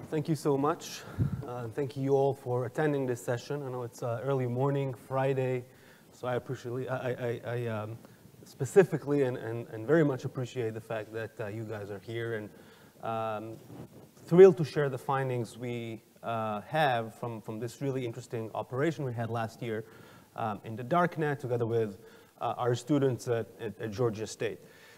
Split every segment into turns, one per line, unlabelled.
Thank you so much. Thank you all for attending this session. I know it's early morning, Friday, so I appreciate, I specifically and very much appreciate the fact that you guys are here, and thrilled to share the findings we have from this really interesting operation we had last year in the darknet together with our students at Georgia State.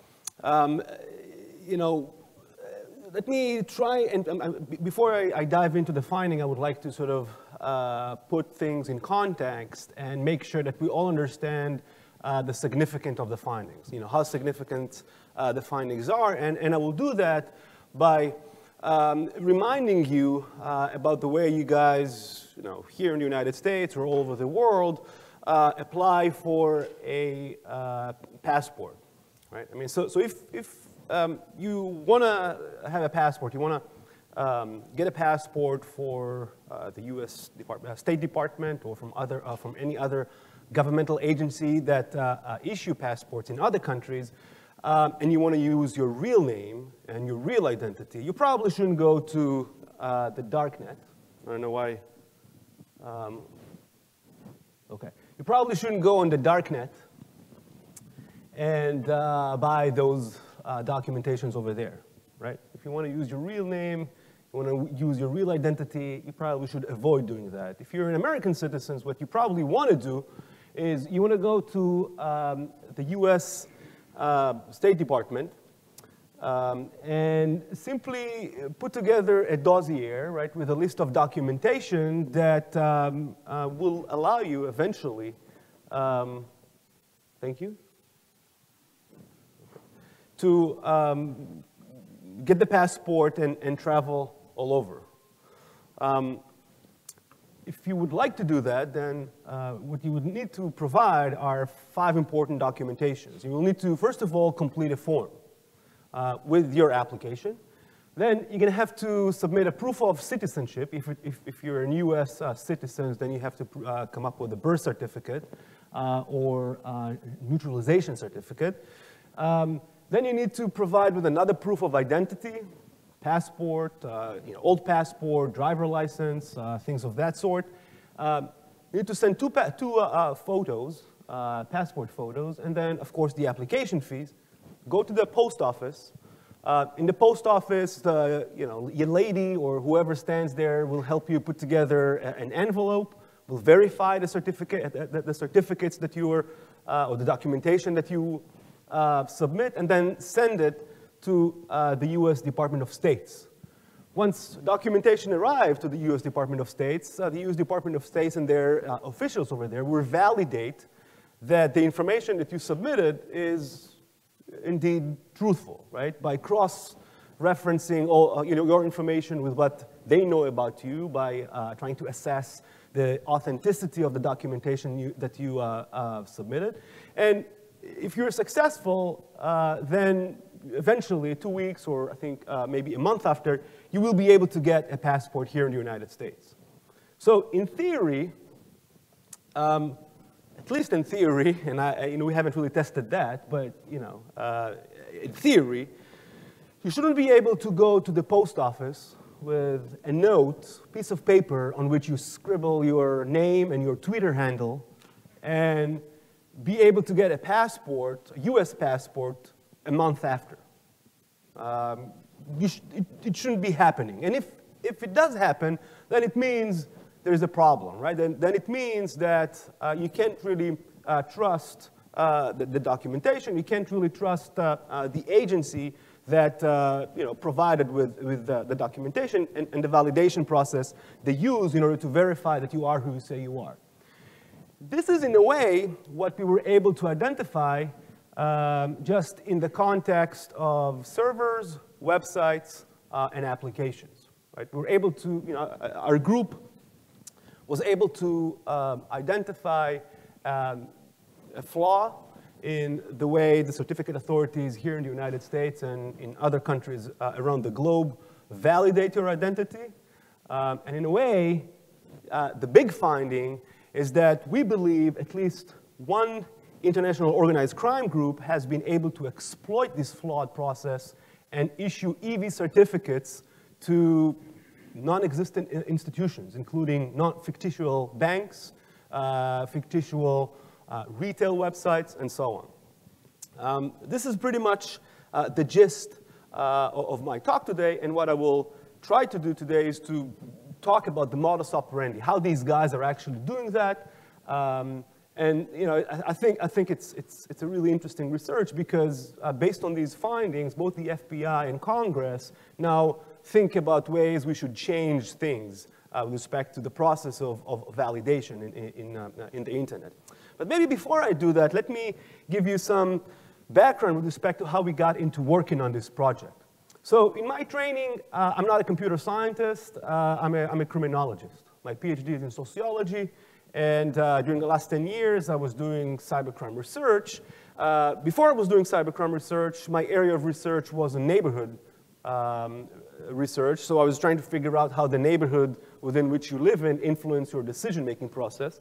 You know, let me try, and before I dive into the finding, I would like to sort of put things in context and make sure that we all understand the significance of the findings, you know, how significant the findings are. And I will do that by reminding you about the way you guys, you know, here in the United States or all over the world, apply for a passport, right? I mean, so if you want to have a passport, you want to get a passport for the U.S. State Department or from any other governmental agency that issue passports in other countries, and you want to use your real name and your real identity, you probably shouldn't go to the darknet. I don't know why. Okay. You probably shouldn't go on the darknet and buy those documentations over there, right? If you want to use your real name, you want to use your real identity, you probably should avoid doing that. If you're an American citizen, what you probably want to do is you want to go to the U.S. State Department and simply put together a dossier, right, with a list of documentation that will allow you eventually, thank you, to get the passport and travel all over. If you would like to do that, then what you would need to provide are 5 important documentations. You will need to, first of all, complete a form with your application. Then you're going to have to submit a proof of citizenship. If you're a U.S. citizen, then you have to come up with a birth certificate or neutralization certificate. Then you need to provide with another proof of identity, passport, you know, old passport, driver license, things of that sort. You need to send two photos, passport photos, and then, of course, the application fees. Go to the post office. In the post office, you know, your lady or whoever stands there will help you put together an envelope, will verify the certificates that you are, or the documentation that you submit, and then send it to the U.S. Department of State. Once documentation arrives to the U.S. Department of State, the U.S. Department of State and their officials over there will validate that the information that you submitted is indeed truthful, right? By cross-referencing all, you know, your information with what they know about you, by trying to assess the authenticity of the documentation that you submitted. And if you're successful, then eventually, 2 weeks or I think maybe a month after, you will be able to get a passport here in the United States. So in theory, at least in theory, and you know, we haven't really tested that, but you know, in theory, you shouldn't be able to go to the post office with a note, piece of paper on which you scribble your name and your Twitter handle, and be able to get a passport, a U.S. passport, a month after. It shouldn't be happening. And if it does happen, then it means there's a problem, right? Then it means that you can't really trust the documentation. You can't really trust the agency that you know, provided with the documentation and the validation process they use in order to verify that you are who you say you are. This is, in a way, what we were able to identify just in the context of servers, websites, and applications. Right? We were able to, you know, our group was able to identify a flaw in the way the certificate authorities here in the United States and in other countries around the globe validate your identity. And in a way, the big finding is that we believe at least one international organized crime group has been able to exploit this flawed process and issue EV certificates to non-existent institutions, including fictitious banks, fictitious retail websites, and so on. This is pretty much the gist of my talk today, and what I will try to do today is to talk about the modus operandi, how these guys are actually doing that. And you know, I think it's a really interesting research because based on these findings, both the FBI and Congress now think about ways we should change things with respect to the process of validation in the internet. But maybe before I do that, let me give you some background with respect to how we got into working on this project. So in my training, I'm not a computer scientist, I'm a criminologist. My PhD is in sociology, and during the last 10 years, I was doing cybercrime research. Before I was doing cybercrime research, my area of research was in neighborhood research, so I was trying to figure out how the neighborhood within which you live in influence your decision-making process.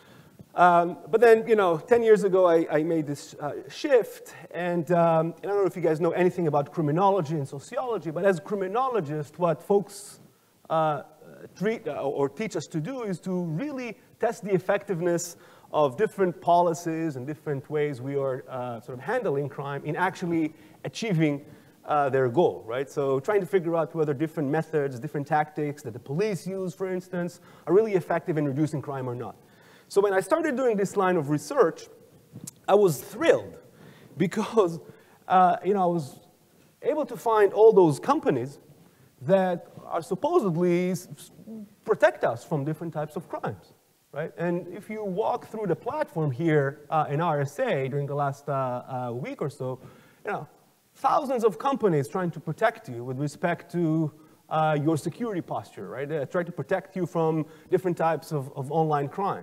But then, you know, 10 years ago, I made this shift, and I don't know if you guys know anything about criminology and sociology, but as criminologists, what folks treat or teach us to do is to really test the effectiveness of different policies and different ways we are sort of handling crime in actually achieving their goal, right? So trying to figure out whether different methods, different tactics that the police use, for instance, are really effective in reducing crime or not. So when I started doing this line of research, I was thrilled because you know, I was able to find all those companies that are supposedly protect us from different types of crimes, right? And if you walk through the platform here in RSA during the last week or so, you know, thousands of companies trying to protect you with respect to your security posture, right? They try to protect you from different types of online crime.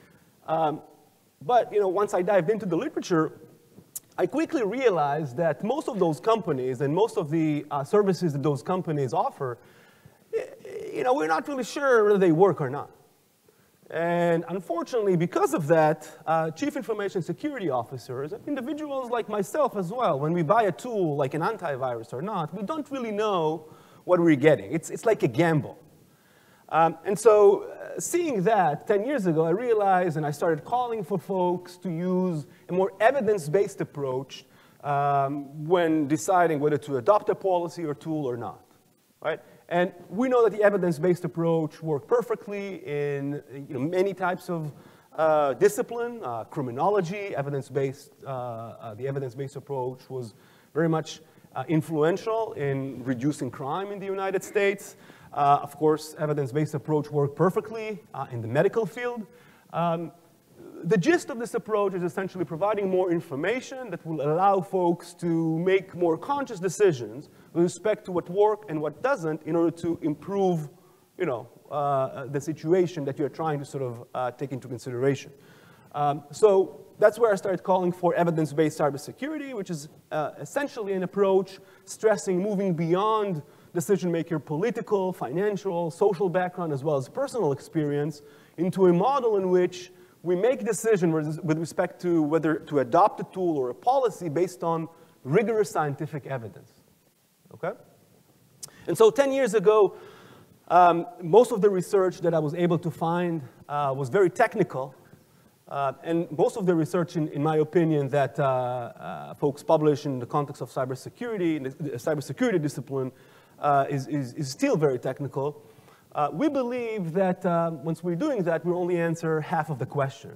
But you know, once I dived into the literature, I quickly realized that most of those companies and most of the services that those companies offer, you know, we're not really sure whether they work or not. And unfortunately, because of that, chief information security officers, individuals like myself as well, when we buy a tool like an antivirus or not, we don't really know what we're getting. It's like a gamble. And so seeing that 10 years ago, I realized, and I started calling for folks to use a more evidence-based approach when deciding whether to adopt a policy or tool or not, right? And we know that the evidence-based approach worked perfectly in many types of discipline, criminology, evidence-based. The evidence-based approach was very much influential in reducing crime in the United States. Of course, evidence-based approach worked perfectly in the medical field. The gist of this approach is essentially providing more information that will allow folks to make more conscious decisions with respect to what works and what doesn't in order to improve, you know, the situation that you're trying to sort of take into consideration. So that's where I started calling for evidence-based cybersecurity, which is essentially an approach stressing moving beyond decision-maker political, financial, social background, as well as personal experience, into a model in which we make decisions with respect to whether to adopt a tool or a policy based on rigorous scientific evidence, okay? And so 10 years ago, most of the research that I was able to find was very technical, and most of the research, in my opinion, that folks publish in the context of cybersecurity, in the cybersecurity discipline, is still very technical. We believe that once we're doing that, we only answer half of the question.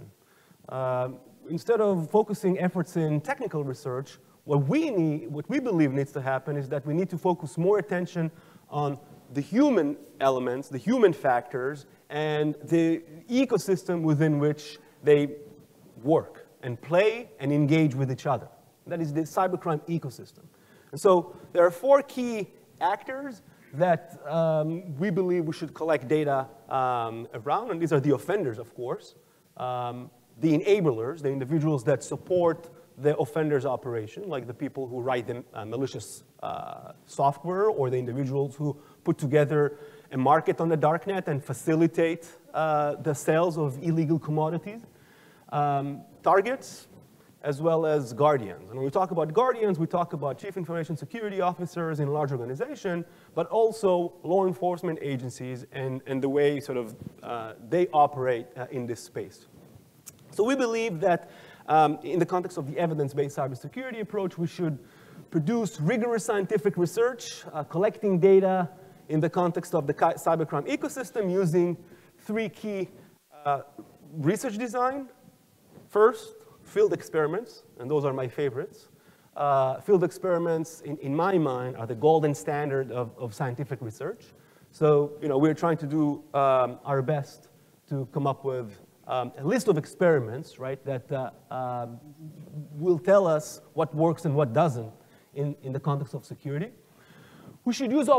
Instead of focusing efforts in technical research, what we believe needs to happen is that we need to focus more attention on the human elements, the human factors, and the ecosystem within which they work and play and engage with each other. That is the cybercrime ecosystem. And so there are 4 key actors that we believe we should collect data around, and these are the offenders, of course, the enablers, the individuals that support the offender's operation, like the people who write the malicious software, or the individuals who put together a market on the darknet and facilitate the sales of illegal commodities. Targets, as well as guardians. And when we talk about guardians, we talk about chief information security officers in large organization, but also law enforcement agencies and the way sort of they operate in this space. So we believe that in the context of the evidence-based cybersecurity approach, we should produce rigorous scientific research, collecting data in the context of the cybercrime ecosystem using three key research design. First, field experiments, and those are my favorites. Field experiments, in my mind, are the golden standard of scientific research. So, we're trying to do our best to come up with a list of experiments, right, that will tell us what works and what doesn't in the context of security. We should use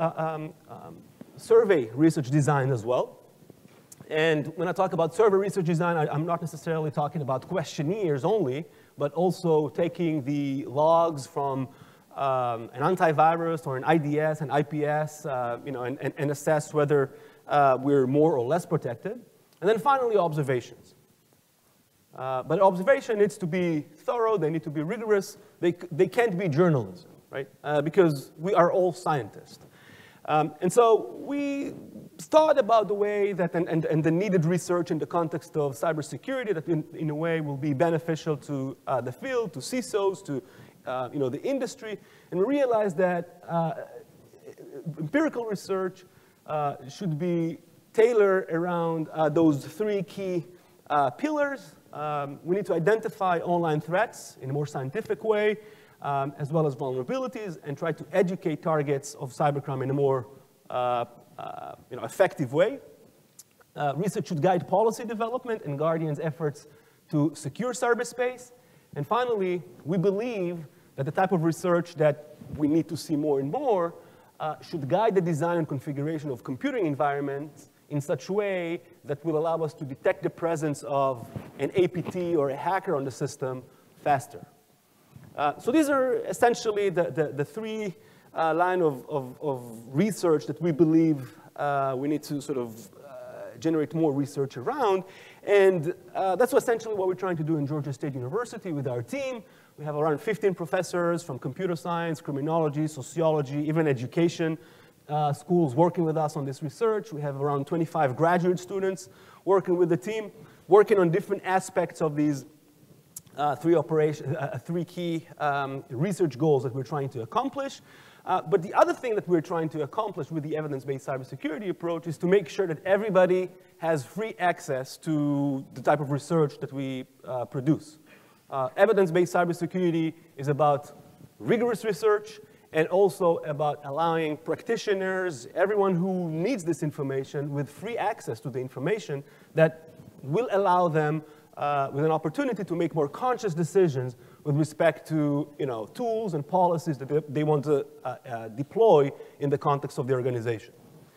survey research design as well. And when I talk about survey research design, I'm not necessarily talking about questionnaires only, but also taking the logs from an antivirus or an IDS, an IPS, and assess whether we're more or less protected. And then finally, observations. But observation needs to be thorough, they need to be rigorous, they can't be journalism, right? Because we are all scientists. And so we thought about the way that, and the needed research in the context of cybersecurity that in a way will be beneficial to the field, to CISOs, to the industry. And we realized that empirical research should be tailored around those three key pillars. We need to identify online threats in a more scientific way, as well as vulnerabilities, and try to educate targets of cybercrime in a more effective way. Research should guide policy development and guardians' efforts to secure cyberspace. And finally, we believe that the type of research that we need to see more and more should guide the design and configuration of computing environments in such a way that will allow us to detect the presence of an APT or a hacker on the system faster. So these are essentially the three line of research that we believe we need to sort of generate more research around. And that's essentially what we're trying to do in Georgia State University with our team. We have around 15 professors from computer science, criminology, sociology, even education schools working with us on this research. We have around 25 graduate students working with the team, working on different aspects of these three key research goals that we're trying to accomplish. But the other thing that we're trying to accomplish with the evidence-based cybersecurity approach is to make sure that everybody has free access to the type of research that we produce. Evidence-based cybersecurity is about rigorous research and also about allowing practitioners, everyone who needs this information, with free access to the information that will allow them with an opportunity to make more conscious decisions with respect to tools and policies that they want to deploy in the context of the organization.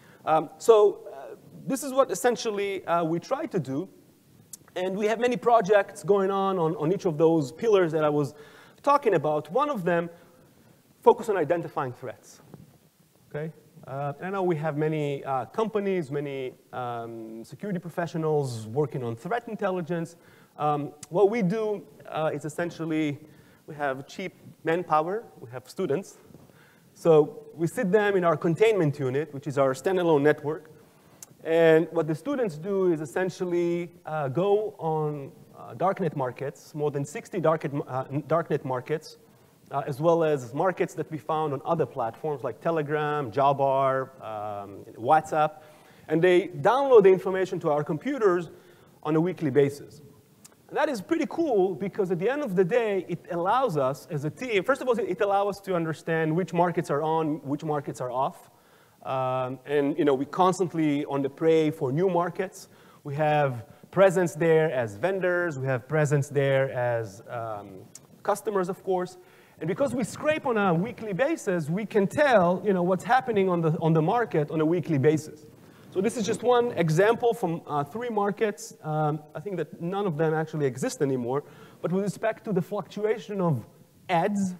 This is what essentially we try to do. And we have many projects going on each of those pillars that I was talking about. One of them focus on identifying threats. Okay? I know we have many companies, many security professionals working on threat intelligence. What we do is essentially, we have cheap manpower, we have students. So we sit them in our containment unit, which is our standalone network. And what the students do is essentially go on darknet markets, more than 60 darknet markets, as well as markets that we found on other platforms like Telegram, Jabbar, WhatsApp. And they download the information to our computers on a weekly basis. And that is pretty cool because at the end of the day, it allows us as a team, first of all, it allows us to understand which markets are on, which markets are off. And we constantly on the prey for new markets. We have presence there as vendors. We have presence there as customers, of course. And because we scrape on a weekly basis, we can tell what's happening on the market on a weekly basis. So this is just one example from 3 markets. I think that none of them actually exist anymore. But with respect to the fluctuation of ads,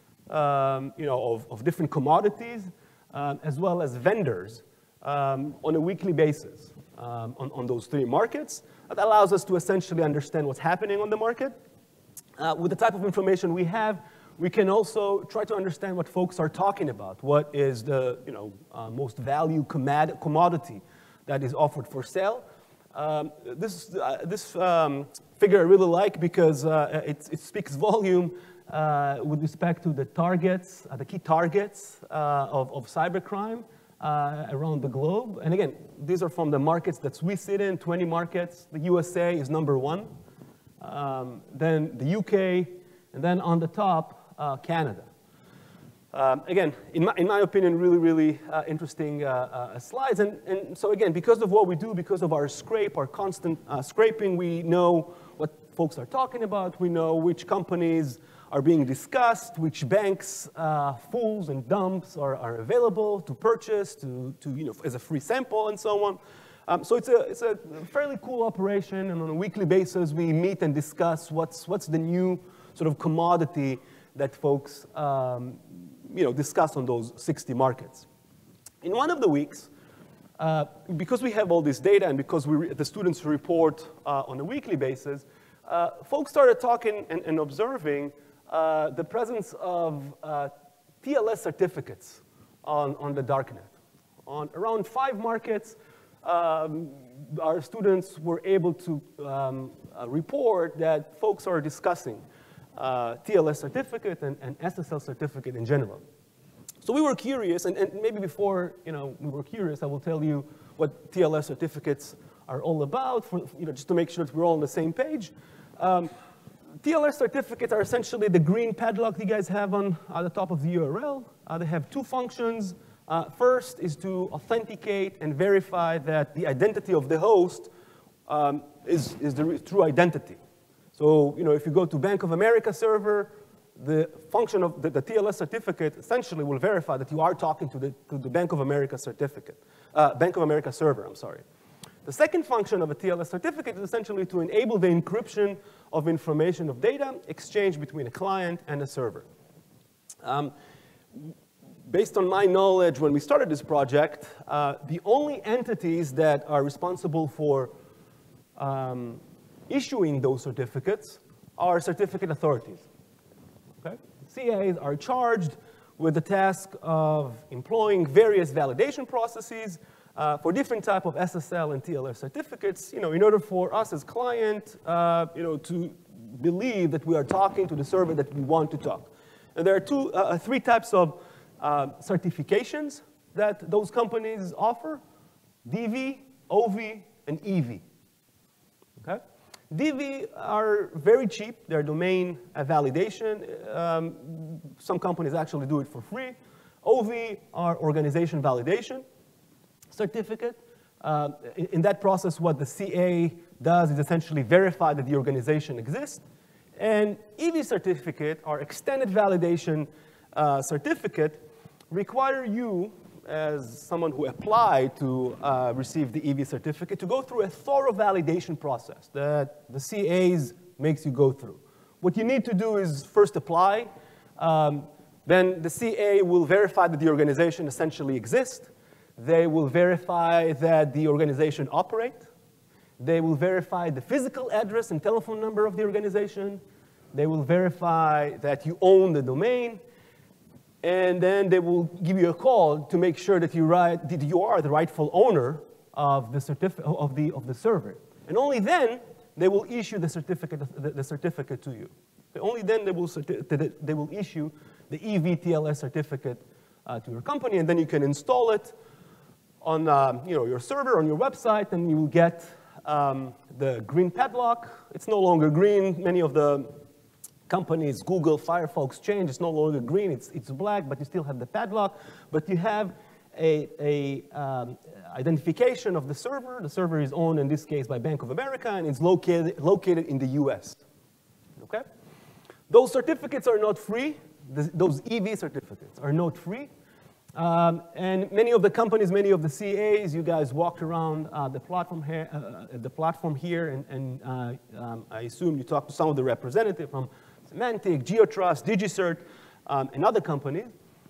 of different commodities, as well as vendors on a weekly basis on those 3 markets. That allows us to essentially understand what's happening on the market. with the type of information we have, we can also try to understand what folks are talking about. What is the most value commodity that is offered for sale? This figure I really like because it speaks volume with respect to the targets, the key targets of cybercrime around the globe. And again, these are from the markets that we sit in, 20 markets. The USA is #1, then the UK, and then on the top, Canada. Again, in my opinion, really interesting slides. And so again, because of what we do, because of our constant scraping, we know what folks are talking about. We know which companies are being discussed, which banks, pools and dumps are available to purchase, as a free sample and so on. So it's a fairly cool operation, and on a weekly basis, we meet and discuss what's the new sort of commodity that folks discuss on those 60 markets. In one of the weeks, because we have all this data and because the students report on a weekly basis, folks started talking and observing the presence of TLS certificates on the darknet. On around 5 markets, our students were able to report that folks are discussing TLS certificate and SSL certificate in general. So we were curious, and maybe before we were curious, I will tell you what TLS certificates are all about, just to make sure that we're all on the same page. TLS certificates are essentially the green padlock you guys have on the top of the URL. They have 2 functions. First is to authenticate and verify that the identity of the host is the true identity. So, if you go to Bank of America server, the function of the TLS certificate essentially will verify that you are talking to the Bank of America Bank of America server, I'm sorry. The second function of a TLS certificate is essentially to enable the encryption of information of data exchanged between a client and a server. Based on my knowledge, when we started this project, the only entities that are responsible for issuing those certificates are certificate authorities. Okay? CAs are charged with the task of employing various validation processes for different type of SSL and TLS certificates, in order for us as client, to believe that we are talking to the server that we want to talk. And there are 3 types of certifications that those companies offer: DV, OV, and EV. Okay? DV are very cheap. They're domain validation. Some companies actually do it for free. OV are organization validation certificate. In that process, what the CA does is essentially verify that the organization exists. And EV certificate, or extended validation certificate, require you, as someone who applied to receive the EV certificate, to go through a thorough validation process that the CAs makes you go through. What you need to do is first apply. Then the CA will verify that the organization essentially exists. They will verify that the organization operates. They will verify the physical address and telephone number of the organization. They will verify that you own the domain. And then they will give you a call to make sure that you are the rightful owner of the server. And only then they will issue the certificate to you. Only then they will issue the EV-TLS certificate to your company, and then you can install it on your server, on your website, and you will get the green padlock. It's no longer green. Many of the companies, Google, Firefox, change. It's no longer green. It's black, but you still have the padlock. But you have a identification of the server. The server is owned, in this case, by Bank of America, and it's located in the US. Okay? Those certificates are not free. Those EV certificates are not free. And many of the companies, many of the CAs, you guys walked around the platform here, and I assume you talked to some of the representatives from Symantec, GeoTrust, DigiCert, and other companies.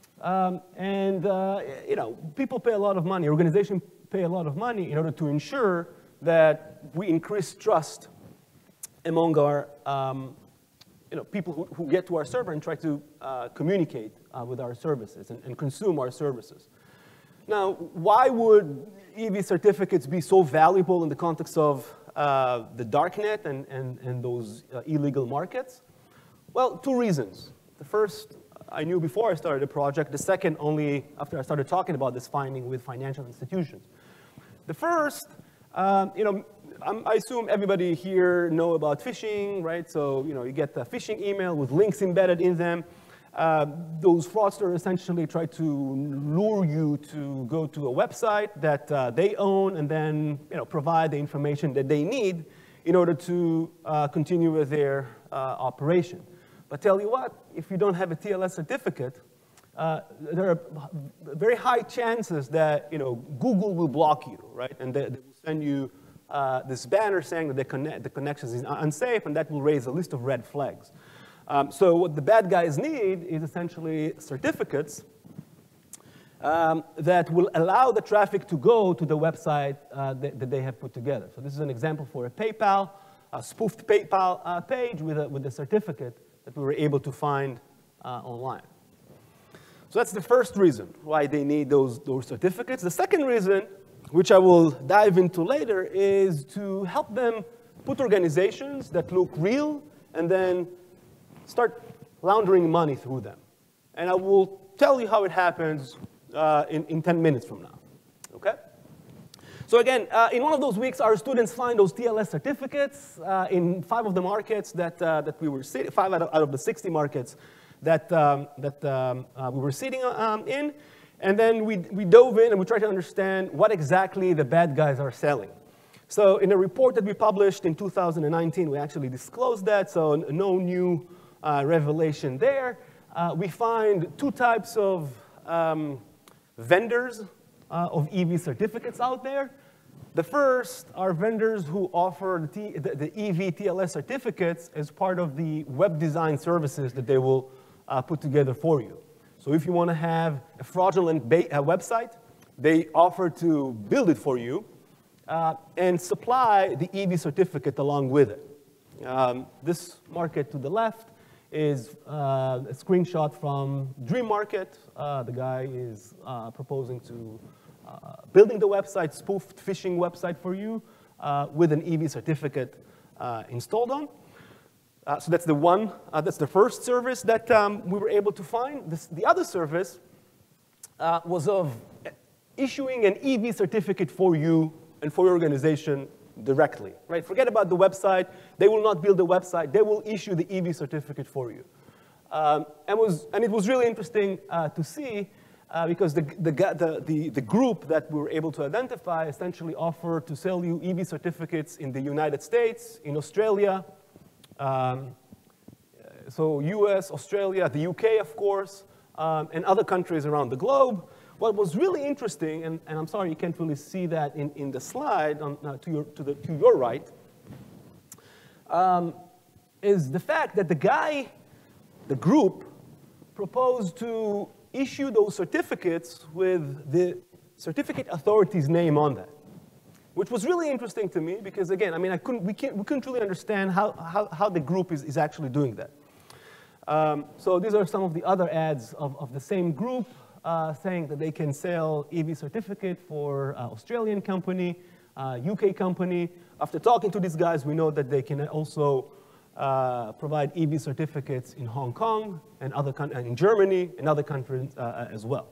People pay a lot of money, organizations pay a lot of money in order to ensure that we increase trust among our people who get to our server and try to communicate with our services and consume our services. Now, why would EV certificates be so valuable in the context of the darknet and those illegal markets? Well, two reasons. The first, I knew before I started the project. The second, only after I started talking about this finding with financial institutions. The first, I assume everybody here know about phishing, right? So, you get a phishing email with links embedded in them. Those fraudsters essentially try to lure you to go to a website that they own and then, provide the information that they need in order to continue with their operation. But tell you what, if you don't have a TLS certificate, there are very high chances that Google will block you, right? And they will send you this banner saying that the connection is unsafe, and that will raise a list of red flags. So what the bad guys need is essentially certificates that will allow the traffic to go to the website that they have put together. So this is an example for a PayPal, a spoofed PayPal page with a certificate that we were able to find online. So that's the first reason why they need those certificates. The second reason, which I will dive into later, is to help them put organizations that look real and then start laundering money through them. And I will tell you how it happens in 10 minutes from now, okay? So again, in one of those weeks, our students find those TLS certificates in 5 of the markets that we were sitting, 5 out of the 60 markets that we were sitting in. And then we dove in and we tried to understand what exactly the bad guys are selling. So in a report that we published in 2019, we actually disclosed that, so no new revelation there. We find 2 types of vendors of EV certificates out there. The first are vendors who offer the EV TLS certificates as part of the web design services that they will put together for you. So if you want to have a fraudulent website, they offer to build it for you and supply the EV certificate along with it. This market to the left is a screenshot from Dream Market. The guy is proposing to building the website, spoofed phishing website for you with an EV certificate installed on. So that's that's the first service that we were able to find. The other service was of issuing an EV certificate for you and for your organization directly, right? Forget about the website. They will not build the website. They will issue the EV certificate for you. And it was really interesting to see because the group that we were able to identify essentially offered to sell you EV certificates in the United States, in Australia, so US, Australia, the UK, of course, and other countries around the globe. What was really interesting, and I'm sorry you can't really see that in the slide to your right, is the fact that the group proposed to issue those certificates with the certificate authority's name on that, which was really interesting to me because, again, I mean, we couldn't really understand how the group is actually doing that. So these are some of the other ads of the same group saying that they can sell EV certificate for Australian company, UK company. After talking to these guys, we know that they can also provide EV certificates in Hong Kong and in Germany and other countries as well.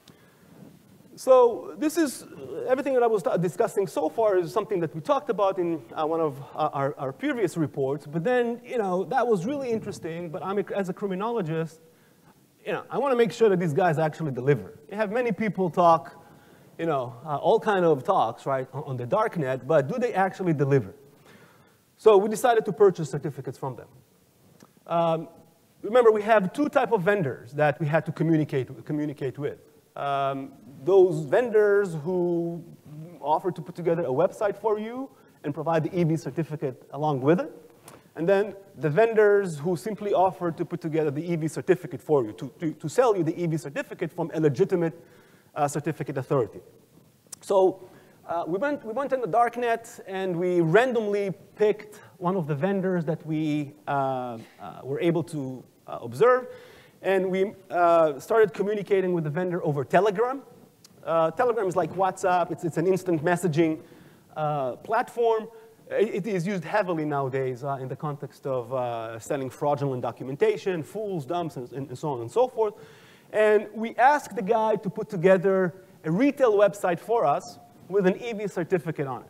So this is everything that I was discussing so far is something that we talked about in one of our previous reports. But then, that was really interesting. But as a criminologist, I want to make sure that these guys actually deliver. You have many people talk, all kind of talks, right, on the darknet, but do they actually deliver? So we decided to purchase certificates from them. Remember, we have 2 types of vendors that we had to communicate with. Those vendors who offer to put together a website for you and provide the EV certificate along with it. And then the vendors who simply offer to put together the EV certificate for you, to sell you the EV certificate from a legitimate certificate authority. So We went in the darknet, and we randomly picked one of the vendors that we were able to observe. And we started communicating with the vendor over Telegram. Telegram is like WhatsApp. It's an instant messaging platform. It is used heavily nowadays in the context of selling fraudulent documentation, fools, dumps, and so on and so forth. And we asked the guy to put together a retail website for us with an EV certificate on it.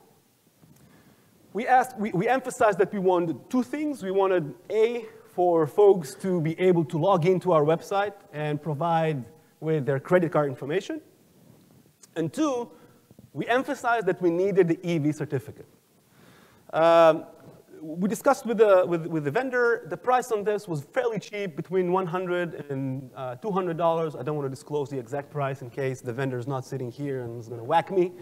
We emphasized that we wanted two things. We wanted, A, for folks to be able to log into our website and provide with their credit card information. And two, we emphasized that we needed the EV certificate. We discussed with the vendor. The price on this was fairly cheap, between $100 and $200. I don't want to disclose the exact price in case the vendor is not sitting here and is going to whack me.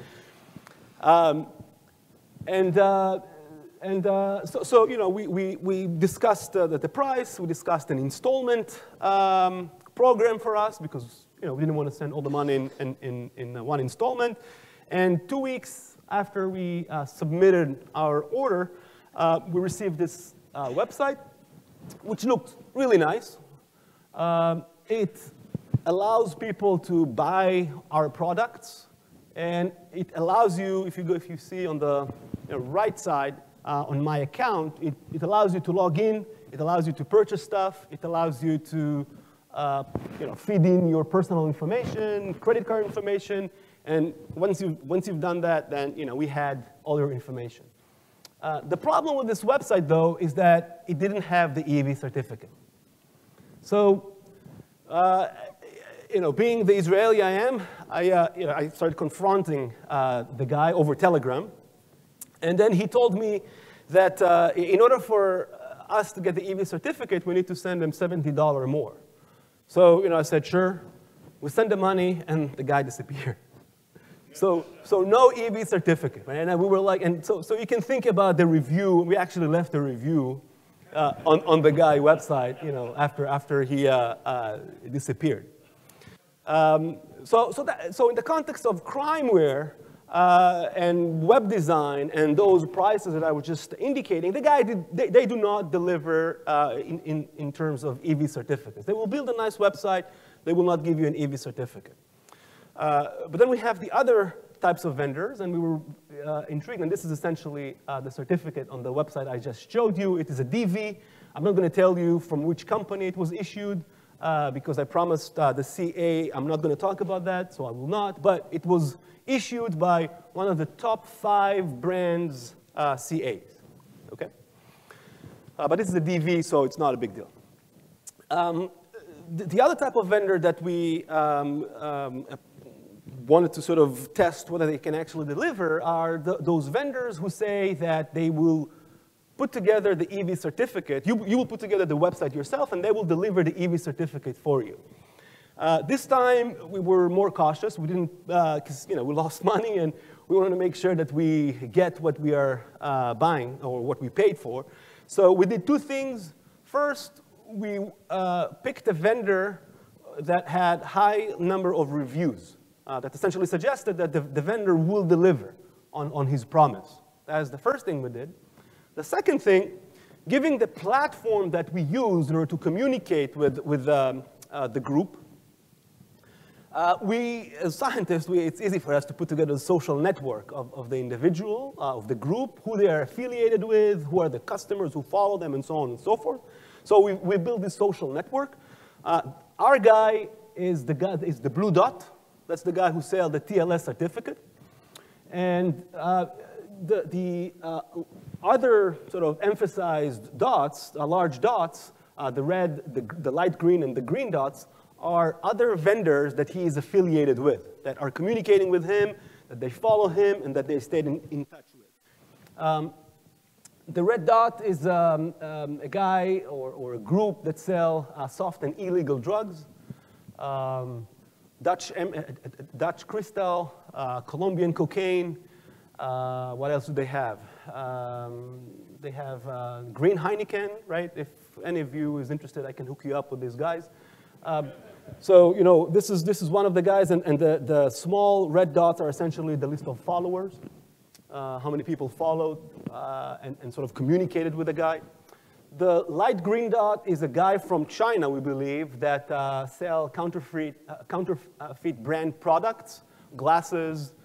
So you know, we discussed the price. We discussed an installment program for us because we didn't want to send all the money in one installment. And 2 weeks after we submitted our order, we received this website, which looked really nice. It allows people to buy our products, and it allows you, if you see on the right side, on my account, it allows you to log in, it allows you to purchase stuff, it allows you to feed in your personal information, credit card information, and once you've done that, then we had all your information. The problem with this website, though, is that it didn't have the EV certificate. So, being the Israeli I am, I started confronting the guy over Telegram. And then he told me that in order for us to get the EV certificate, we need to send him $70 more. So I said, sure. We sent the money, and the guy disappeared. So no EV certificate. Right? And we were like, and so you can think about the review. We actually left a review on the guy website, after he disappeared. So in the context of crimeware, and web design and those prices that I was just indicating, they do not deliver in terms of EV certificates. They will build a nice website. They will not give you an EV certificate. But then we have the other types of vendors, and we were intrigued. And this is essentially the certificate on the website I just showed you. It is a DV. I'm not going to tell you from which company it was issued, because I promised the CA I'm not going to talk about that, so I will not. But it was issued by one of the top 5 brands CAs, okay? But this is a DV, so it's not a big deal. The other type of vendor that we wanted to sort of test whether they can actually deliver are those vendors who say that they will put together the EV certificate. You will put together the website yourself, and they will deliver the EV certificate for you. This time, we were more cautious. We didn't, because we lost money, and we wanted to make sure that we get what we are buying or what we paid for. So we did 2 things. First, we picked a vendor that had high number of reviews that essentially suggested that the vendor will deliver on his promise. That is the first thing we did. The second thing, given the platform that we used in order to communicate with the group, we, as scientists, it's easy for us to put together a social network of the individual, of the group, who they are affiliated with, who are the customers who follow them, and so on and so forth. So we built this social network. Our guy is the blue dot. That's the guy who sells the TLS certificate. And the other sort of emphasized dots, large dots, the red, the light green, and the green dots, are other vendors that he is affiliated with, that are communicating with him, that they follow him, and that they stayed in touch with. The red dot is a guy or a group that sell soft and illegal drugs. Dutch crystal, Colombian cocaine. What else do they have? They have green Heineken, right? If any of you is interested, I can hook you up with these guys. So, you know, this is one of the guys, and the small red dots are essentially the list of followers, how many people followed and sort of communicated with the guy. The light green dot is a guy from China, we believe, that sell counterfeit brand products, glasses,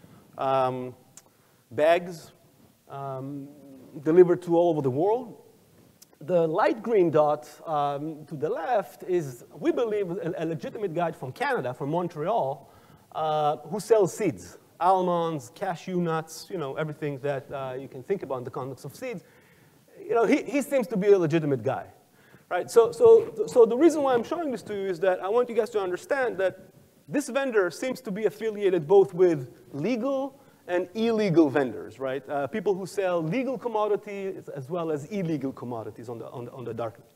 bags, delivered to all over the world. The light green dot to the left is, we believe, a legitimate guy from Canada, from Montreal, who sells seeds, almonds, cashew nuts, you know, everything that you can think about in the context of seeds. You know, he seems to be a legitimate guy, right? So the reason why I'm showing this to you is that I want you guys to understand that this vendor seems to be affiliated both with legal and illegal vendors, right? People who sell legal commodities as well as illegal commodities on the darknet.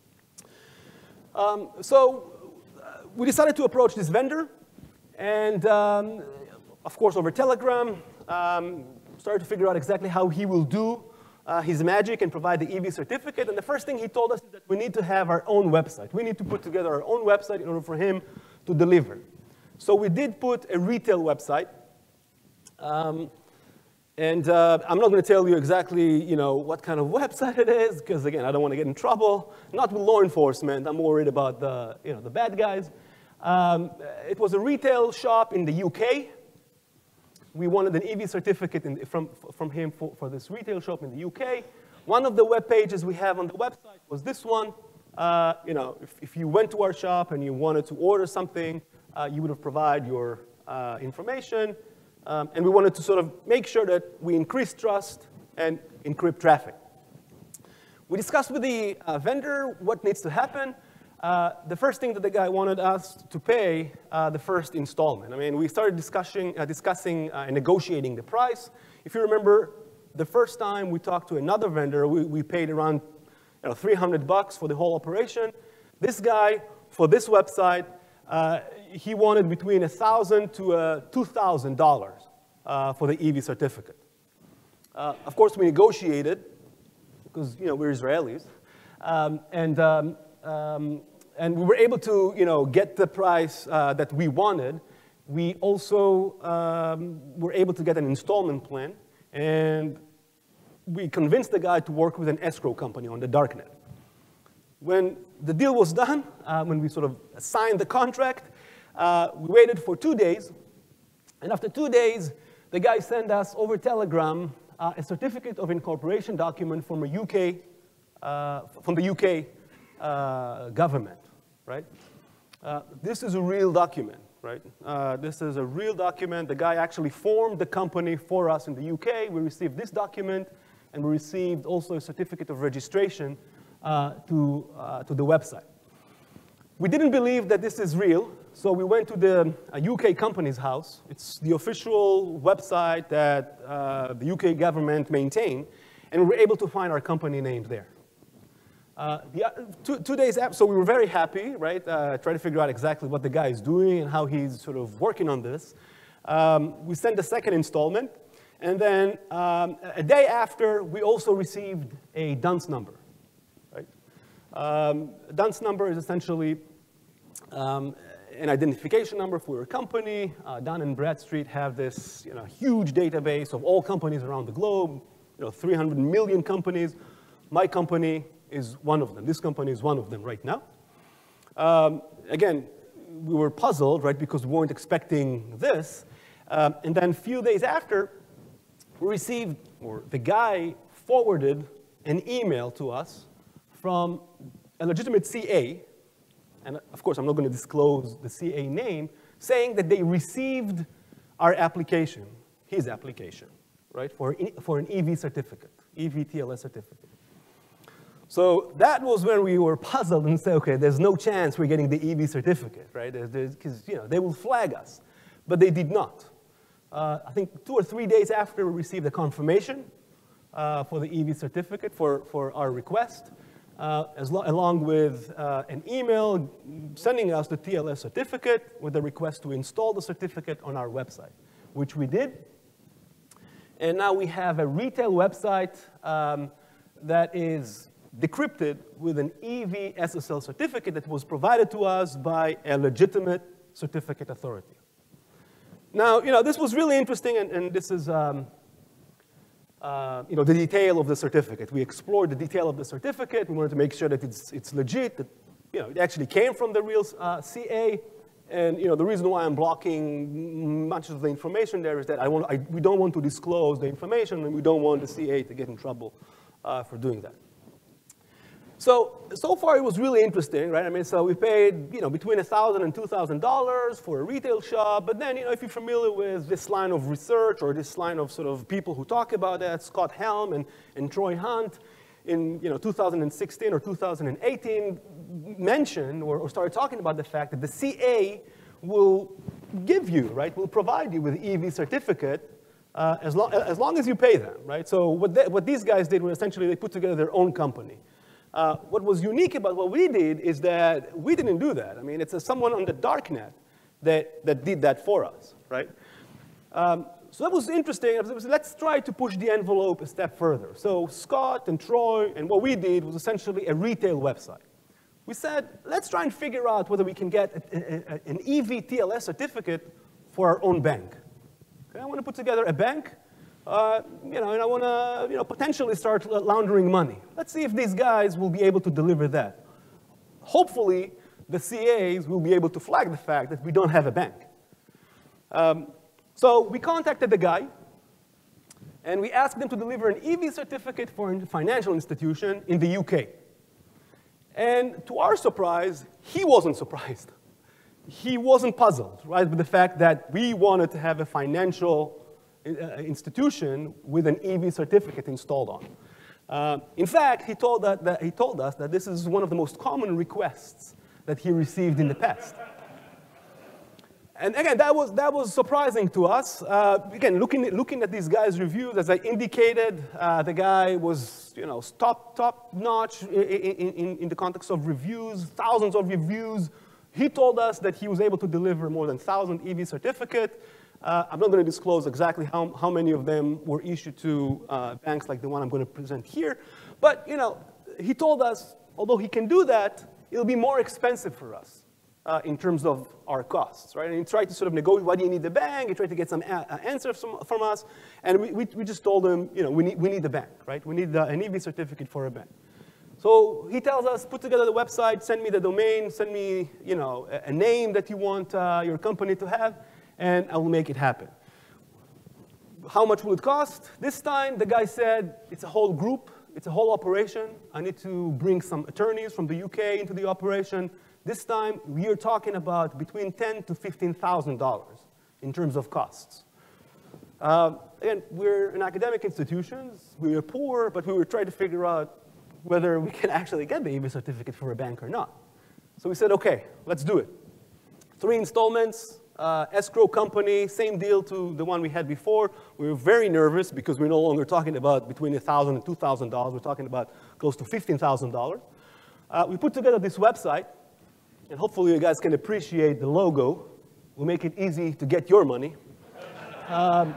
So we decided to approach this vendor, and of course over Telegram, started to figure out exactly how he will do his magic and provide the EV certificate. And the first thing he told us is that we need to have our own website. We need to put together our own website in order for him to deliver. So we did put a retail website. I'm not going to tell you exactly, you know, what kind of website it is, because again, I don't want to get in trouble. Not with law enforcement. I'm worried about the, you know, the bad guys. It was a retail shop in the UK. We wanted an EV certificate from him for this retail shop in the UK. One of the web pages we have on the website was this one. You know, if you went to our shop and you wanted to order something, you would have provided your information. And we wanted to sort of make sure that we increase trust and encrypt traffic. We discussed with the vendor what needs to happen. The first thing that the guy wanted us to pay the first installment. I mean, we started discussing and negotiating the price. If you remember, the first time we talked to another vendor, we paid around $300 for the whole operation. This guy, for this website, he wanted between $1,000 to $2,000 for the EV certificate. Of course, we negotiated, because you know we're Israelis, and we were able to, you know, get the price that we wanted. We also were able to get an installment plan, and we convinced the guy to work with an escrow company on the darknet. When the deal was done, when we sort of signed the contract, we waited for 2 days, and after 2 days, the guy sent us over Telegram a certificate of incorporation document from the UK government, right? This is a real document, right? This is a real document. The guy actually formed the company for us in the UK. We received this document, and we received also a certificate of registration to the website. We didn't believe that this is real, so we went to the UK company's house. It's the official website that the UK government maintained, and we were able to find our company name there. 2 days after, so we were very happy, right? Trying to figure out exactly what the guy is doing and how he's sort of working on this. We sent the second installment, and then a day after, we also received a DUNS number, right? DUNS number is essentially an identification number for your company. Dun and Bradstreet have this, you know, huge database of all companies around the globe, you know, 300 million companies. My company is one of them. This company is one of them right now. Again, we were puzzled, right, because we weren't expecting this. And then a few days after, we received, or the guy forwarded an email to us from a legitimate CA, and of course I'm not going to disclose the CA name, saying that they received our application, his application, right, for an EV certificate, EV TLS certificate. So that was when we were puzzled and said, okay, there's no chance we're getting the EV certificate, right? Because you know, they will flag us. But they did not. I think 2 or 3 days after we received a confirmation for the EV certificate for our request, along with an email sending us the TLS certificate with a request to install the certificate on our website, which we did. And now we have a retail website that is decrypted with an EV SSL certificate that was provided to us by a legitimate certificate authority. Now, this was really interesting, and this is the detail of the certificate. We explored the detail of the certificate. We wanted to make sure that it's legit, that it actually came from the real CA. And the reason why I'm blocking much of the information there is that we don't want to disclose the information, and we don't want the CA to get in trouble for doing that. So far it was really interesting, right? I mean, so we paid between $1,000 and $2,000 for a retail shop. But then if you're familiar with this line of research or this line of sort of people who talk about that, Scott Helm and Troy Hunt, in 2016 or 2018 mentioned or started talking about the fact that the CA will give you, right, will provide you with EV certificate as long as you pay them, right? So what these guys did was essentially they put together their own company. What was unique about what we did is that we didn't do that. I mean, it's someone on the darknet that did that for us, right? So that was interesting. Let's try to push the envelope a step further. So Scott and Troy, and what we did was essentially a retail website. We said, let's try and figure out whether we can get an EV TLS certificate for our own bank. Okay, I want to put together a bank, and I want to potentially start laundering money. Let's see if these guys will be able to deliver that. Hopefully, the CAs will be able to flag the fact that we don't have a bank. So we contacted the guy, and we asked them to deliver an EV certificate for a financial institution in the UK. And to our surprise, he wasn't surprised. He wasn't puzzled, right, with the fact that we wanted to have a financial institution with an EV certificate installed on. In fact, he told us that this is one of the most common requests that he received in the past. And again, that was surprising to us. Again, looking at these guys' reviews, as I indicated, the guy was top notch in the context of reviews, thousands of reviews. He told us that he was able to deliver more than 1,000 EV certificates. I'm not going to disclose exactly how many of them were issued to banks like the one I'm going to present here. But he told us, although he can do that, it'll be more expensive for us. In terms of our costs, right? And he tried to sort of negotiate, why do you need the bank? He tried to get some answers from us, and we just told him, we need the bank, right? We need an EV certificate for a bank. So he tells us, put together the website, send me the domain, send me, a name that you want your company to have, and I will make it happen. How much will it cost? This time, the guy said, it's a whole group, it's a whole operation. I need to bring some attorneys from the UK into the operation. This time, we are talking about between $10,000 to $15,000 in terms of costs. Again, we're an academic institutions. We are poor, but we were trying to figure out whether we can actually get the EV certificate for a bank or not. So we said, OK, let's do it. 3 installments, escrow company, same deal to the one we had before. We were very nervous because we're no longer talking about between $1,000 and $2,000. We're talking about close to $15,000. We put together this website. And hopefully you guys can appreciate the logo. We'll make it easy to get your money. We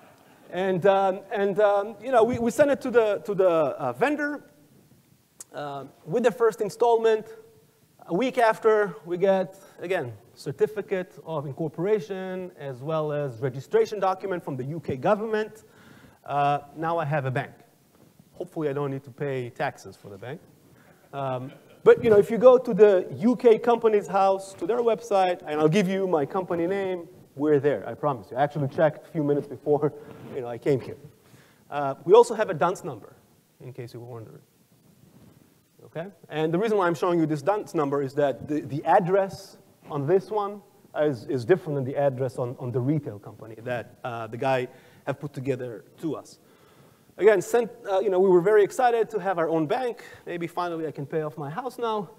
sent it to the vendor with the first installment. A week after, we get, again, certificate of incorporation as well as registration document from the UK government. Now I have a bank. Hopefully I don't need to pay taxes for the bank. But if you go to the UK company's house, to their website, and I'll give you my company name, we're there, I promise you. I actually checked a few minutes before I came here. We also have a DUNS number, in case you were wondering. Okay? And the reason why I'm showing you this DUNS number is that the address on this one is different than the address on the retail company that the guy have put together to us. Again, we were very excited to have our own bank. Maybe finally I can pay off my house now.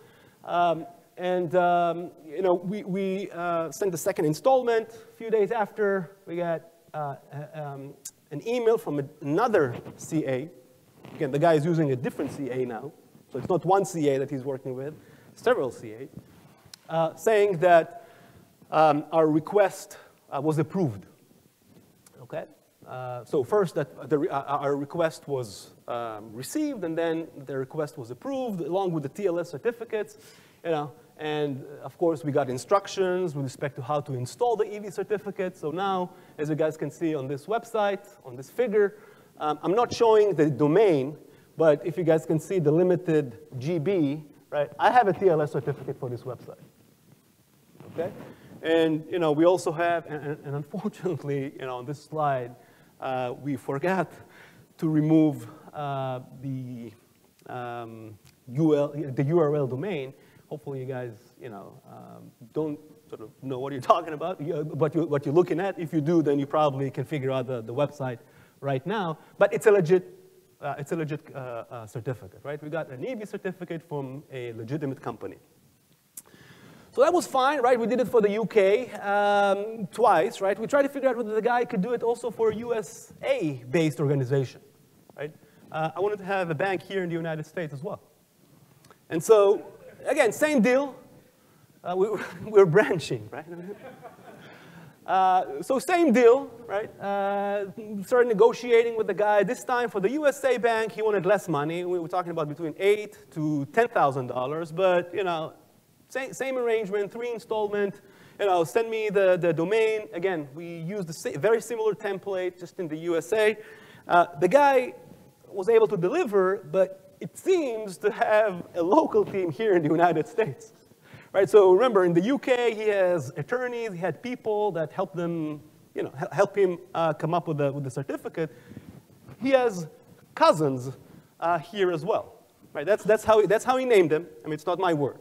We sent the second installment. A few days after, we got an email from another CA. Again, the guy is using a different CA now. So it's not one CA that he's working with, several CAs, saying that our request was approved. Okay? So first, that our request was received, and then the request was approved, along with the TLS certificates, and of course, we got instructions with respect to how to install the EV certificate. So now, as you guys can see on this website, on this figure, I'm not showing the domain, but if you guys can see the limited GB, right? I have a TLS certificate for this website, okay? And we also have, and unfortunately, on this slide, we forgot to remove the URL domain. Hopefully, you guys, don't sort of know what you're talking about, what you're looking at. If you do, then you probably can figure out the website right now. But it's a legit certificate, right? We got an EV certificate from a legitimate company. So that was fine, right? We did it for the UK twice, right? We tried to figure out whether the guy could do it also for a USA-based organization, right? I wanted to have a bank here in the United States as well. And so, again, same deal. We're branching, right? So same deal, right? Started negotiating with the guy. This time for the USA bank, he wanted less money. We were talking about between $8,000 to $10,000, but same arrangement, 3 installment. Send me the domain. Again, we used a very similar template just in the USA. The guy was able to deliver, but it seems to have a local team here in the United States. Right, so remember, in the UK, he has attorneys, he had people that help them, help him come up with the certificate. He has cousins here as well. Right, that's how he named them. I mean, it's not my word.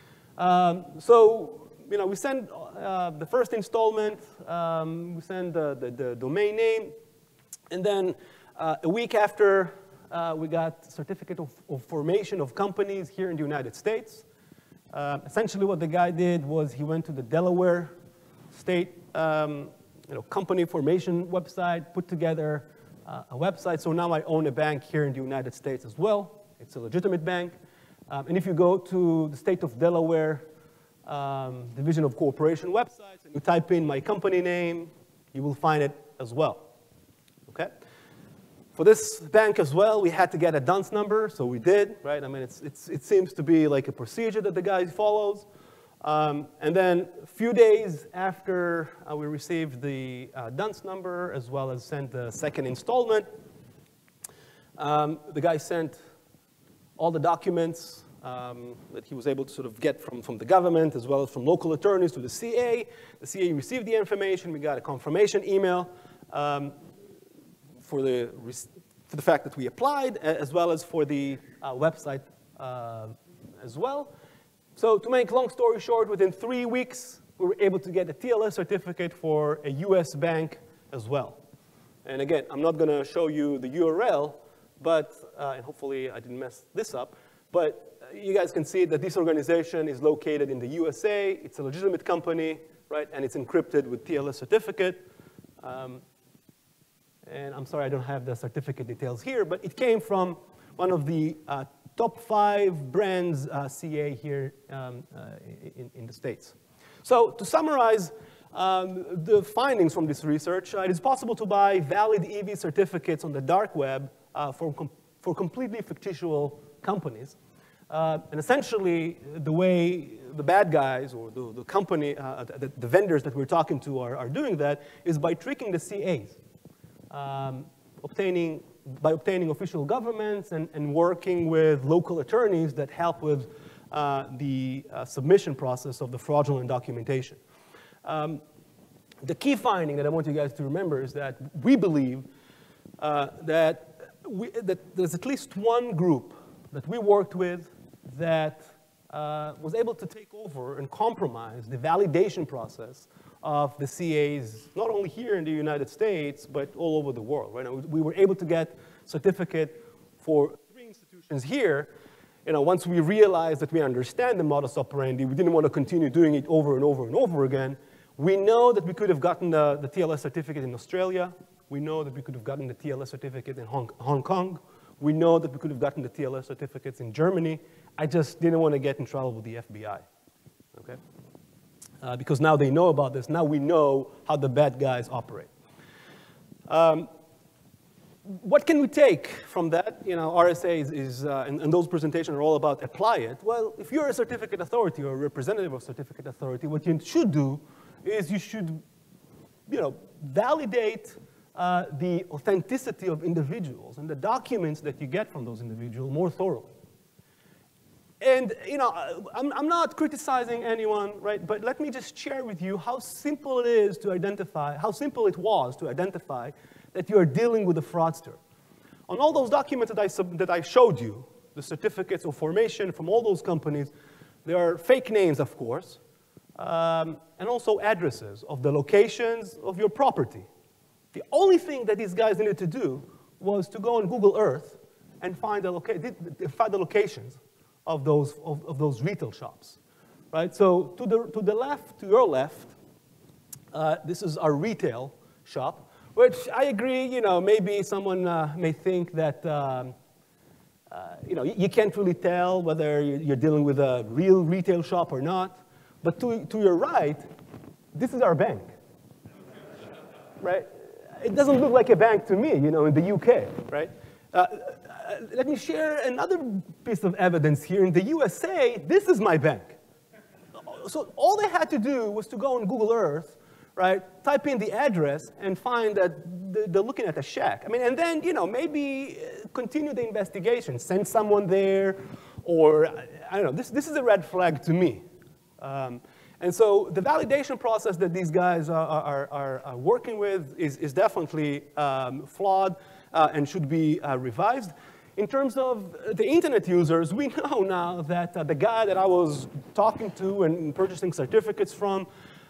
So we send the first installment, we send the domain name, and then a week after, we got certificate of formation of companies here in the United States. Essentially, what the guy did was he went to the Delaware State company formation website, put together a website. So now I own a bank here in the United States as well. It's a legitimate bank. And if you go to the state of Delaware Division of Corporation websites and you type in my company name, you will find it as well. Okay? For this bank as well, we had to get a DUNS number, so we did, right? I mean, it seems to be like a procedure that the guy follows. And then a few days after we received the DUNS number, as well as sent the second installment, the guy sent all the documents that he was able to sort of get from the government, as well as from local attorneys to the CA. The CA received the information. We got a confirmation email. For the fact that we applied, as well as for the website as well. So to make long story short, within 3 weeks, we were able to get a TLS certificate for a US bank as well. And again, I'm not going to show you the URL, but, and hopefully I didn't mess this up, but you guys can see that this organization is located in the USA. It's a legitimate company, right? And it's encrypted with TLS certificate. And I'm sorry I don't have the certificate details here, but it came from one of the top 5 brands CA here in the States. So to summarize the findings from this research, it is possible to buy valid EV certificates on the dark web for completely fictitious companies. And essentially, the way the bad guys or the company, the vendors that we're talking to are doing that is by tricking the CAs. By obtaining official governments and working with local attorneys that help with the submission process of the fraudulent documentation. The key finding that I want you guys to remember is that we believe that there's at least one group that we worked with that was able to take over and compromise the validation process of the CAs, not only here in the United States, but all over the world. Right? We were able to get certificate for 3 institutions here. Once we realized that we understand the modus operandi, we didn't want to continue doing it over and over and over again. We know that we could have gotten the TLS certificate in Australia. We know that we could have gotten the TLS certificate in Hong Kong. We know that we could have gotten the TLS certificates in Germany. I just didn't want to get in trouble with the FBI. Okay? Because now they know about this. Now we know how the bad guys operate. what can we take from that? You know, RSA and those presentations are all about apply it. Well, if you're a certificate authority or a representative of certificate authority, what you should do is you should, you know, validate the authenticity of individuals and the documents that you get from those individuals more thoroughly. And, you know, I'm not criticizing anyone, right? But let me just share with you how simple it is to identify, how simple it was to identify that you are dealing with a fraudster. On all those documents that I showed you, the certificates of formation from all those companies, there are fake names, of course, and also addresses of the locations of your property. The only thing that these guys needed to do was to go on Google Earth and find the locations of those retail shops, right? So to the left, to your left, this is our retail shop, which I agree, you know, maybe someone may think that, you know, you can't really tell whether you're dealing with a real retail shop or not. But to your right, this is our bank, right? It doesn't look like a bank to me, you know, in the UK, right? Let me share another piece of evidence here. In the USA, this is my bank. So all they had to do was to go on Google Earth, right, type in the address and find that they're looking at a shack. I mean, and then, you know, maybe continue the investigation, send someone there, or, I don't know, this is a red flag to me. And so the validation process that these guys are working with is definitely flawed and should be revised. In terms of the internet users, we know now that the guy that I was talking to and purchasing certificates from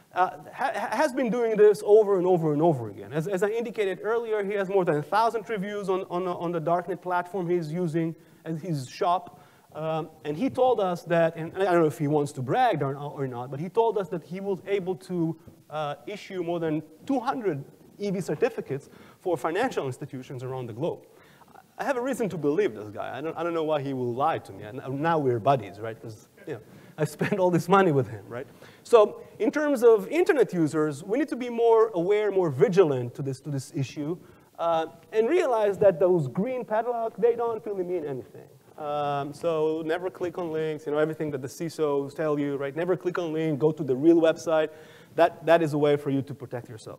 has been doing this over and over and over again. As I indicated earlier, he has more than 1,000 reviews on the darknet platform he's using as his shop. And he told us that, and I don't know if he wants to brag or not, but he told us that he was able to issue more than 200 EV certificates for financial institutions around the globe. I have a reason to believe this guy. I don't know why he will lie to me. And now we're buddies, right? Because, you know, I spent all this money with him, right? So in terms of internet users, we need to be more aware, more vigilant to this issue, and realize that those green padlock, they don't really mean anything. So never click on links, you know, everything that the CISOs tell you, right? Never click on link, go to the real website. That is a way for you to protect yourself.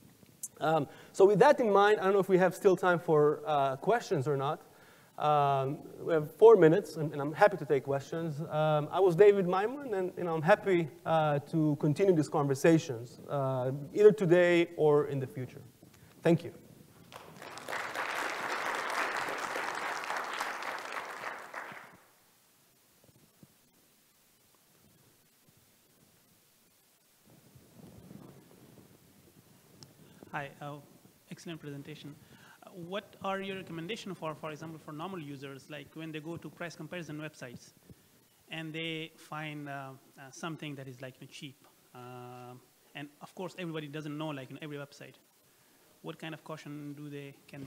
So with that in mind, I don't know if we have still time for questions or not. We have 4 minutes, and I'm happy to take questions. I was David Maimon, and you know, I'm happy to continue these conversations, either today or in the future. Thank you.
Hi, excellent presentation. What are your recommendations for example, for normal users, like when they go to price comparison websites and they find something that is like cheap? And of course, everybody doesn't know like in every website. What kind of caution can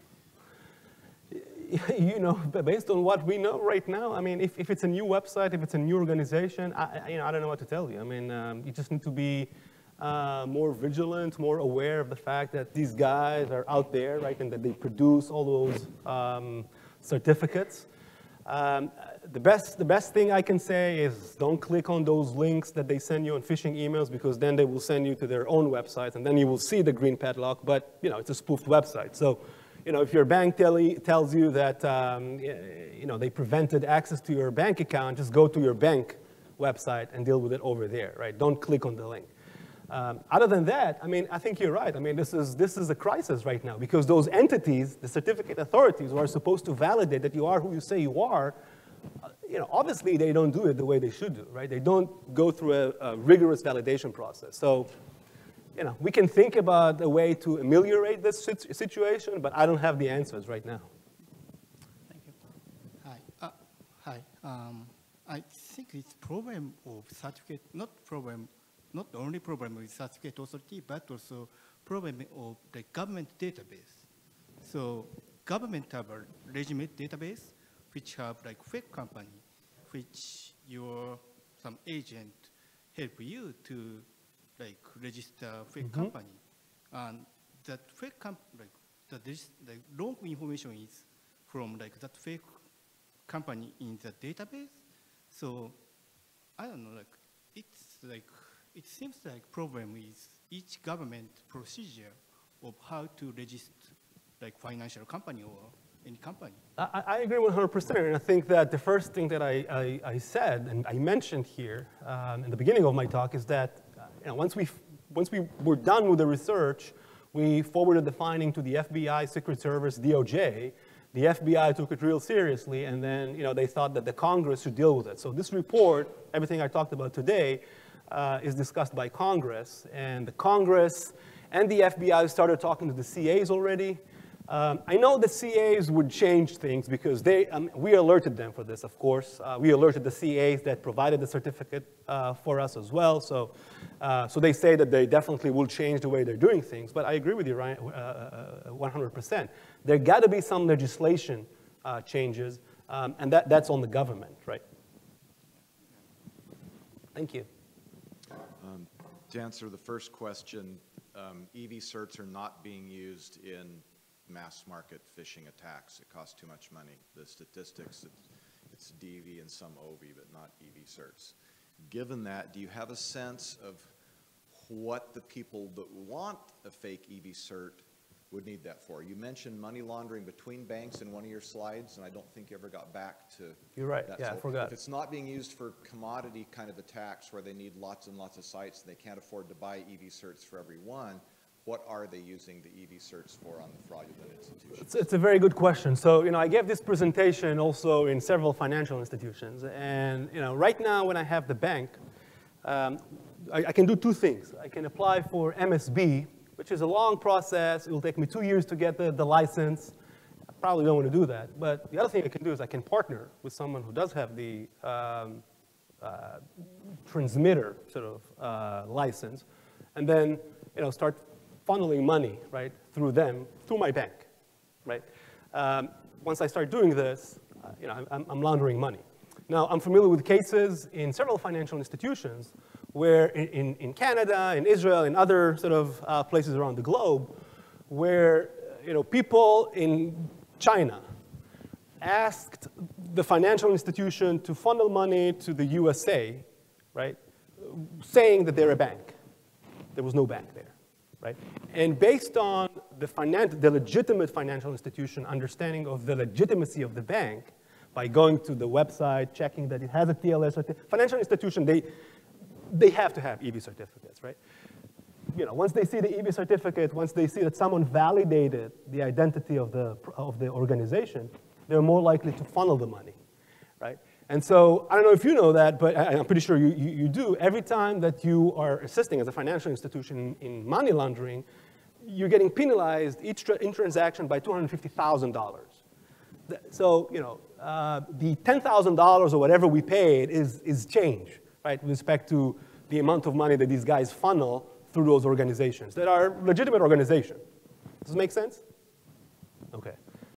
they?
You know, based on what we know right now, I mean, if it's a new website, if it's a new organization, I don't know what to tell you. I mean, you just need to be more vigilant, more aware of the fact that these guys are out there, right, and that they produce all those certificates. The best thing I can say is don't click on those links that they send you on phishing emails, because then they will send you to their own websites, and then you will see the green padlock, but you know, it's a spoofed website. So, you know, if your bank tells you that you know, they prevented access to your bank account, just go to your bank website and deal with it over there, right? Don't click on the link. Other than that, I mean, I think you're right. I mean, this is a crisis right now, because those entities, the certificate authorities who are supposed to validate that you are who you say you are, you know, obviously they don't do it the way they should do, right? They don't go through a rigorous validation process. So, you know, we can think about a way to ameliorate this situation, but I don't have the answers right now.
Thank you.
Hi. I think it's problem of certificate, not only problem with certificate authority, but also problem of the government database. So government have a legitimate database, which have like fake company, which some agent help you to like register fake company, and that fake the wrong information is from like that fake company in the database. So I don't know, like it seems like problem is each government procedure of how to register like financial company or any company.
I agree 100%, and I think that the first thing that I said and I mentioned here in the beginning of my talk is that once we were done with the research, we forwarded the finding to the FBI, Secret Service, DOJ. The FBI took it real seriously, and then they thought that the Congress should deal with it. So this report, everything I talked about today, is discussed by Congress, and the Congress and the FBI started talking to the CAs already. I know the CAs would change things because we alerted them for this, of course. We alerted the CAs that provided the certificate for us as well. So they say that they definitely will change the way they're doing things. But I agree with you, Ryan, 100%. There got to be some legislation changes, and that's on the government, right? Thank you.
To answer the first question, EV certs are not being used in mass market phishing attacks. It costs too much money. The statistics, it's DV and some OV, but not EV certs. Given that, do you have a sense of what the people that want a fake EV cert would need that for? You mentioned money laundering between banks in one of your slides, and I don't think you ever got back to
You're right.
that.
Yeah,
So
I forgot.
if it's not being used for commodity kind of attacks where they need lots and lots of sites and they can't afford to buy EV certs for every one, what are they using the EV certs for on the fraudulent institutions?
It's a very good question. So, I gave this presentation also in several financial institutions. And, right now when I have the bank, I can do two things. I can apply for MSB, which is a long process. It will take me 2 years to get the license. I probably don't want to do that. But the other thing I can do is I can partner with someone who does have the transmitter sort of license, and then, start funneling money, right, through them, through my bank, right? Once I start doing this, I'm laundering money. Now, I'm familiar with cases in several financial institutions where in Canada, in Israel, in other sort of places around the globe, where people in China asked the financial institution to funnel money to the USA, right, saying that they're a bank. There was no bank there. Right? And based on the legitimate financial institution understanding of the legitimacy of the bank, by going to the website, checking that it has a TLS certificate, financial institution, they have to have EV certificates, right? Once they see the EV certificate, once they see that someone validated the identity of the organization, they're more likely to funnel the money, right? And so, I don't know if you know that, but I'm pretty sure you do. Every time that you are assisting as a financial institution in money laundering, you're getting penalized each transaction by $250,000. So, the $10,000 or whatever we paid is change, right, with respect to the amount of money that these guys funnel through those organizations that are legitimate organizations. Does it make sense? Okay.